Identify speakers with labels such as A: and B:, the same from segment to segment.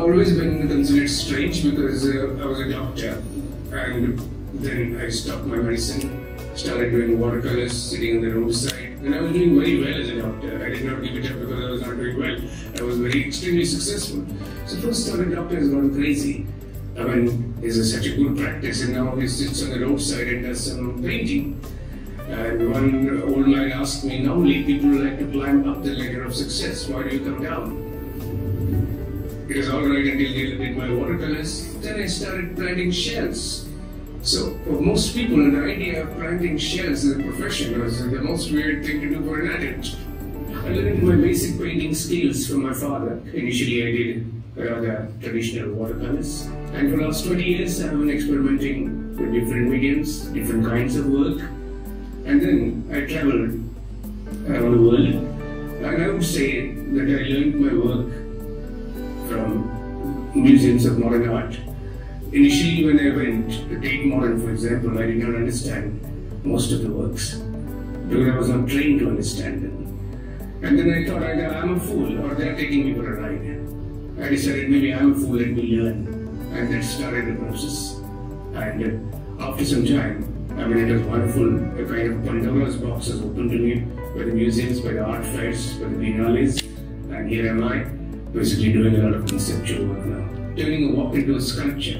A: always been considered strange because I was a doctor, and then I stopped my medicine, started doing watercolors, sitting on the roadside, and I was doing very well as a doctor. I did not give it up because I was not doing well. I was extremely successful. So first thought a doctor has gone crazy. I mean, this is such a good practice, and now he sits on the roadside and does some painting. And one old man asked me, normally people like to climb up the ladder of success. Why do you come down? It was alright until they did my watercolors. Then I started planting shells. So for most people, the idea of planting shells as a profession was the most weird thing to do for an adult. I learned my basic painting skills from my father. Initially I did rather traditional watercolors. And for the last 20 years I have been experimenting with different mediums, different kinds of work. And then I traveled around the world. And I would say that I learned my work from museums of modern art. Initially, when I went to Tate Modern, for example, I did not understand most of the works because I was not trained to understand them. And then I thought either I'm a fool or they're taking me for a ride. I decided maybe I'm a fool, let me learn. And that started the process. And after some time, I mean, it was wonderful. A kind of Pandora's box was opened to me by the museums, by the art fairs, by the biennales. And here am I, basically doing a lot of conceptual work now. Turning a walk into a sculpture,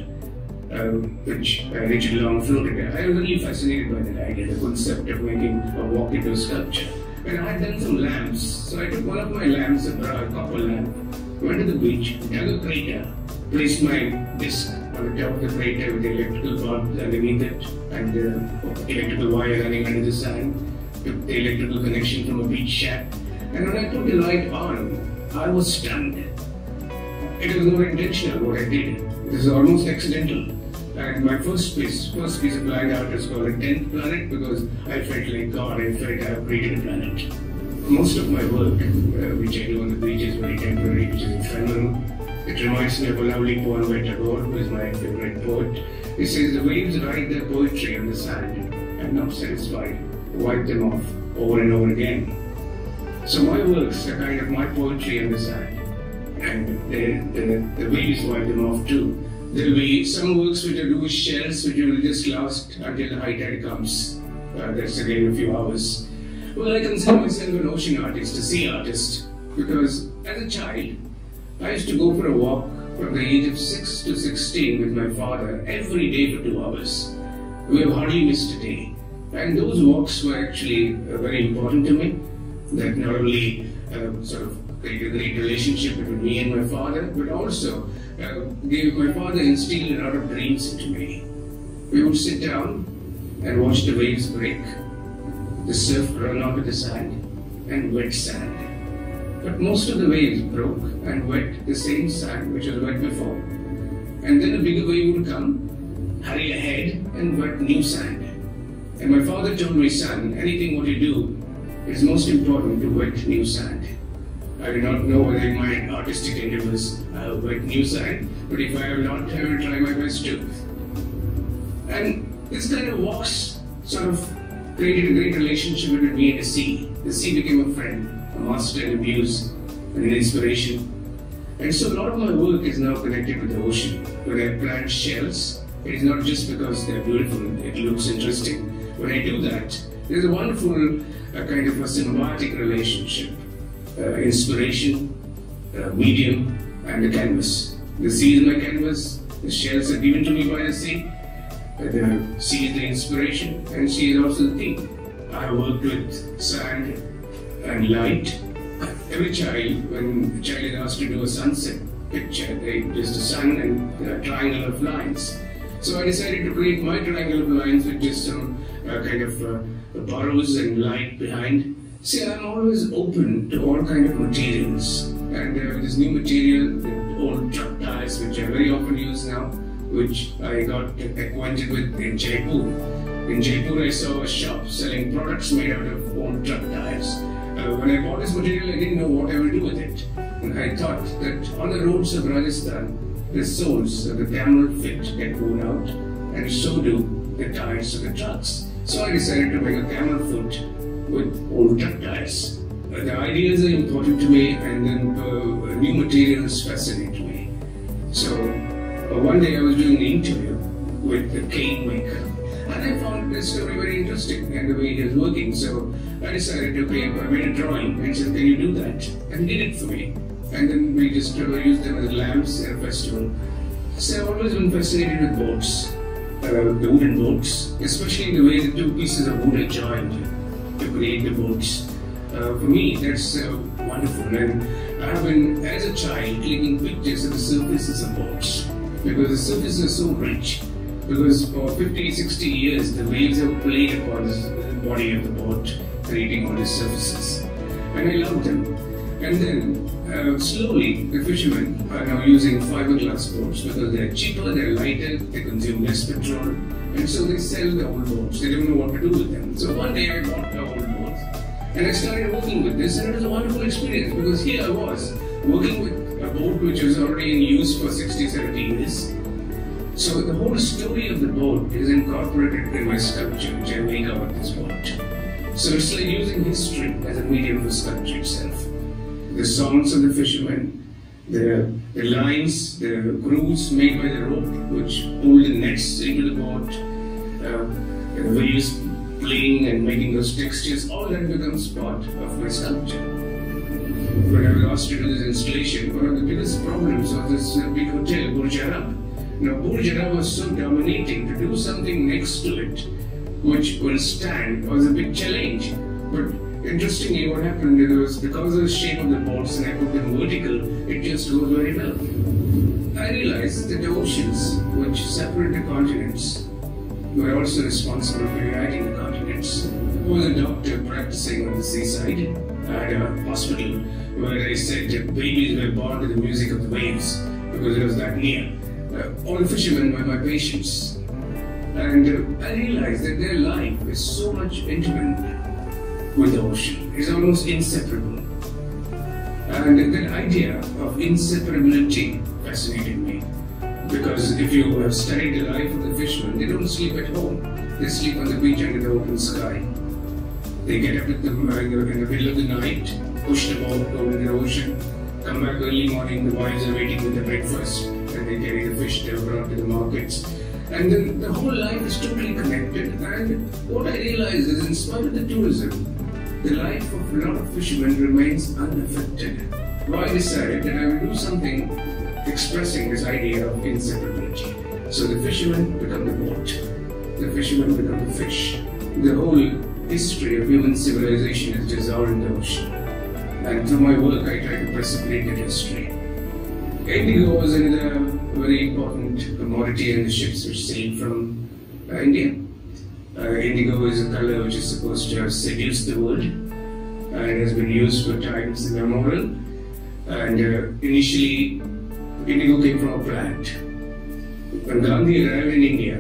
A: which Richard Long floated. I was really fascinated by that idea, the concept of making a walk into a sculpture. And I had done some lamps, so I took one of my lamps, a copper lamp, went to the beach, dug a crater, placed my disc on the top of the crater with the electrical bulb underneath it, and the electrical wire running under the sand, took the electrical connection from a beach shack. And when I put the light on, I was stunned. It was not intentional what I did. It was almost accidental. And my first piece of land art is called a 10th planet because I felt like God, I felt I have created a planet. Most of my work, which I do on the beach, is very temporary, which is ephemeral. It reminds me of a lovely poem by Tagore, who is my favorite poet. He says, the waves write their poetry on the sand, and not satisfied, wipe them off over and over again. So my works are kind of my poetry on the sand. And the waves wipe them off too. There will be some works which I do with shells which will just last until the high tide comes. That's again a few hours. Well, I consider myself an ocean artist, a sea artist, because as a child, I used to go for a walk from the age of 6 to 16 with my father every day for 2 hours. We have hardly missed a day. And those walks were actually very important to me. That not only sort of created a great relationship between me and my father, but also gave my father instilled a lot of dreams into me. We would sit down and watch the waves break, the surf run onto the sand, and wet sand. But most of the waves broke and wet the same sand which was wet before. And then a bigger wave would come, hurry ahead, and wet new sand. And my father told me, son, anything what you do, it is most important to wet new sand. I do not know whether in my artistic endeavors I have wet new sand, but if I have not, I will try my best to. And this kind of walks sort of created a great relationship between me and the sea. The sea became a friend, a master in abuse, and an inspiration. And so a lot of my work is now connected with the ocean. When I plant shells, it is not just because they're beautiful, it looks interesting. When I do that, there's a wonderful kind of a symbiotic relationship. Inspiration, medium, and the canvas. The sea is my canvas, the shells are given to me by the sea. The sea is the inspiration, and sea is also the theme. I have worked with sand and light. Every child, when the child is asked to do a sunset picture, there's the sun and a triangle of lines. So I decided to create my triangle of lines with just some kind of burrows and light behind. See, I'm always open to all kind of materials, and this new material, the old truck tires, which I very often use now, which I got acquainted with in Jaipur. In Jaipur, I saw a shop selling products made out of old truck tires. When I bought this material, I didn't know what I would do with it, and I thought that on the roads of Rajasthan, the soles of the camel fit get worn out, and so do the tires of the trucks. So I decided to make a camel foot with old truck tires. The ideas are important to me, and then new materials fascinate me. So one day I was doing an interview with the cane maker, and I found this story very interesting and the way he was working. So I decided, okay, I made a drawing and said, can you do that? And he did it for me. And then we just used them as lamps at a festival. So I've always been fascinated with boats, the wooden boats, especially the way the two pieces of wood are joined to create the boats. For me, that's wonderful. And I have been, as a child, taking pictures of the surfaces of boats because the surfaces are so rich. Because for 50, 60 years, the waves have played upon the body of the boat, creating all these surfaces. And I love them. And then, slowly, the fishermen are now using fiberglass boats because they're cheaper, they're lighter, they consume less petrol, and so they sell the old boats. They don't know what to do with them. So one day I bought the old boats, and I started working with this, and it was a wonderful experience because here I was, working with a boat which was already in use for 60, 70 years. So the whole story of the boat is incorporated in my sculpture, which I make out of this boat. So it's like using history as a medium for sculpture itself. The songs of the fishermen, the lines, the grooves made by the rope, which pull the nets into the boat, the waves playing and making those textures, all that becomes part of my sculpture. When I was asked to do this installation, one of the biggest problems was this big hotel, Burj Arab. Now, Burj Arab was so dominating, to do something next to it, which will stand, was a big challenge. But interestingly, what happened was because of the shape of the boats and I put them vertical, it just goes very well. I realized that the oceans, which separate the continents, were also responsible for uniting the continents. I was a doctor practicing on the seaside. I had a hospital where I said that babies were born to the music of the waves because it was that near. All fishermen were my patients. And I realized that their life is so much intimate with the ocean. It's almost inseparable. And that idea of inseparability fascinated me. Because if you have studied the life of the fishermen, they don't sleep at home. They sleep on the beach under the open sky. They get up in the middle of the night, push the boat over the ocean, come back early morning, the wives are waiting with the breakfast, and they carry the fish they have brought to the markets. And then the whole life is totally connected. And what I realized is, in spite of the tourism, the life of a lot of fishermen remains unaffected. So I decided that I will do something expressing this idea of inseparability. So the fishermen become the boat, the fishermen become the fish. The whole history of human civilization is dissolved in the ocean. And through my work, I try to precipitate that history. Indigo was another very important commodity in the ships which sailed from India. Indigo is a color which is supposed to have seduced the world, and it has been used for times immemorial. And initially, indigo came from a plant. When Gandhi arrived in India,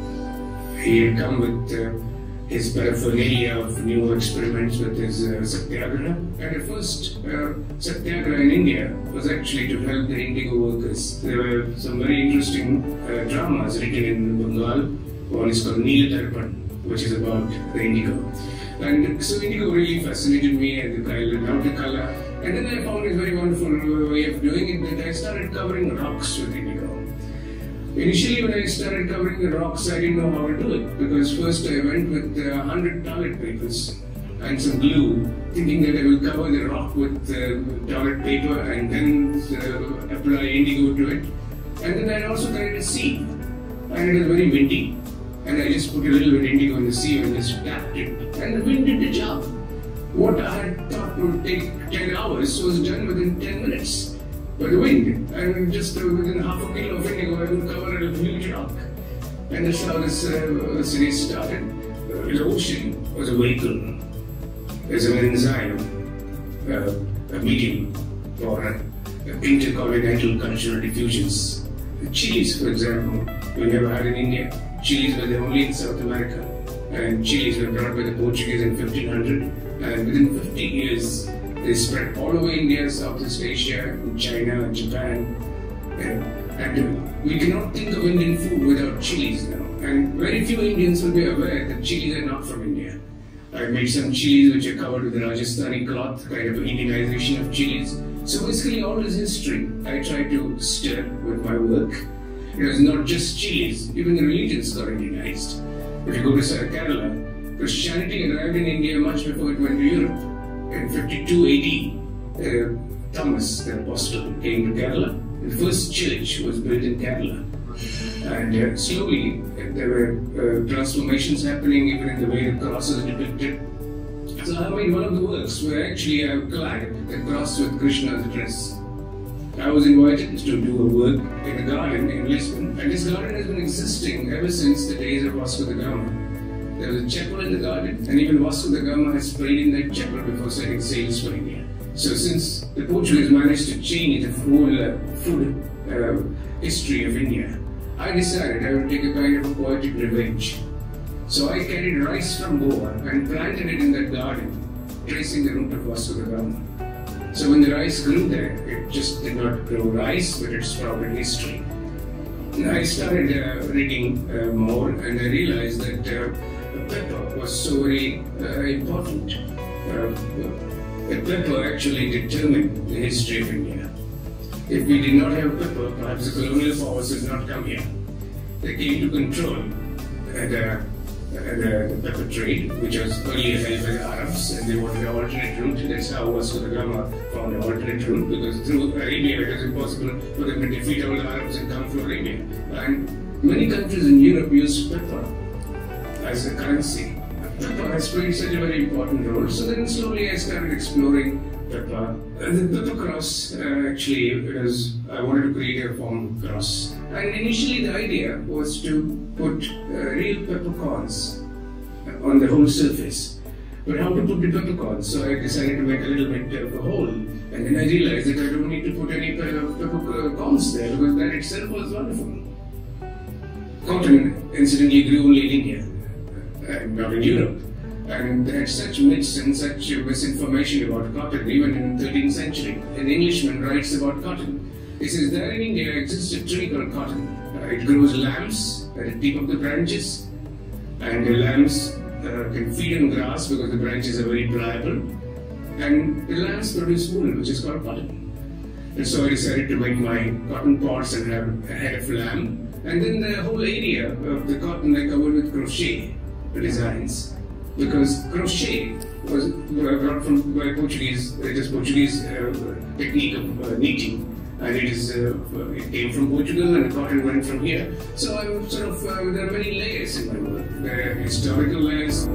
A: he had come with his paraphernalia of new experiments with his satyagraha. And at first, satyagraha in India was actually to help the indigo workers. There were some very interesting dramas written in Bengal. One is called Neelatarpan, which is about the indigo. And so indigo really fascinated me, and I loved the color. And then I found a very wonderful way of doing it, that I started covering rocks with indigo. Initially, when I started covering the rocks, I didn't know how to do it, because first I went with 100 toilet papers and some glue, thinking that I will cover the rock with toilet paper and then apply indigo to it. And then I also carried a sieve, and it was very windy. And I just put a little bit of indigo in the sieve and just tapped it, and the wind did the job. What I had thought would take 10 hours was done within 10 minutes. By the wind, and just within half a kilo of indigo, I would cover a huge rock. And that's how this series started. The ocean was a vehicle, as an enzyme, a medium for intercontinental cultural diffusions. The chilies, for example, we never had in India. Chilies were there only in South America, and chilies were brought by the Portuguese in 1500, and within 50 years, they spread all over India, Southeast Asia, China, and Japan. And we cannot think of Indian food without chilies now. And very few Indians will be aware that chilies are not from India. I made some chilies which are covered with the Rajasthani cloth, kind of an Indianization of chilies. So basically all this history I try to stir with my work. It was not just chilies, even the religions got Indianized. If you go to Kerala, Christianity arrived in India much before it went to Europe. In 52 AD, Thomas the Apostle came to Kerala. The first church was built in Kerala. And slowly there were transformations happening even in the way the cross is depicted. So I made one of the works where actually I clad the cross with Krishna's dress. I was invited to do a work in a garden in Lisbon, and this garden has been existing ever since the days of Vasco da Gama. There was a chapel in the garden, and even Vasco da Gama has prayed in that chapel before setting sails for India. So since the Portuguese managed to change the whole food history of India, I decided I would take a kind of a poetic revenge. So I carried rice from Goa and planted it in that garden, tracing the route of Vasco da Gama. So when the rice grew there, it just did not grow rice, but it sprouted history. And I started reading more, and I realized that pepper was so very important. Pepper actually determined the history of India. If we did not have pepper, perhaps the colonial powers would not come here. They came to control the pepper trade, which was earlier held by the Arabs, and they wanted an alternate route. That's how Vasco da Gama found an alternate route, because through Arabia it was impossible for them to defeat all the Arabs and come from Arabia. And many countries in Europe use pepper as a currency. Pepper has played such a very important role. So then slowly I started exploring pepper. And the pepper cross, actually, I wanted to create a form cross. And initially the idea was to put real peppercorns on the whole surface. But how to put the peppercorns? So I decided to make a little bit of a hole. And then I realized that I don't need to put any peppercorns there, because that itself was wonderful. Cotton, incidentally, grew only in India, and not in Europe. And they had such myths and such misinformation about cotton, even in the 13th century. An Englishman writes about cotton. He says, there in India exists a tree called cotton. It grows lambs at the tip of the branches, and the lambs can feed on grass because the branches are very pliable, and the lambs produce wool, which is called cotton. And so I decided to make my cotton pots and have a head of lamb, and then the whole area of the cotton I covered with crochet designs, because crochet was brought from by Portuguese. It is Portuguese technique of knitting, and it came from Portugal, and the cotton went from here. So I'm sort of there are many layers in my work. There are historical layers.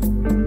A: you.